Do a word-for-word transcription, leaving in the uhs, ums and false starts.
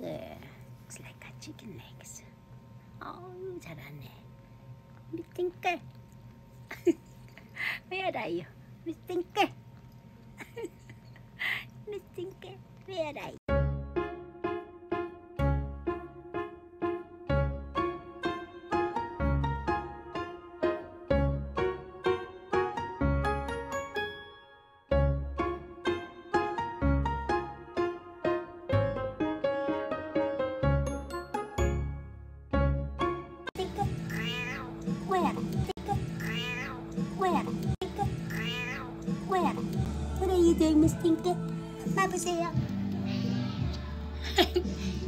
Good. Looks like got chicken legs. Oh, 잘하네. Miss Tinkle. Where are you? Miss Tinkle. Miss Tinkle, where are you? Where? Where? Where? What are you doing, Miss Tinkle? 봐보세요.